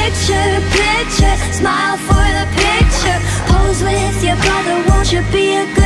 picture, picture. Smile for the picture. Pose with your brother, won't you be a good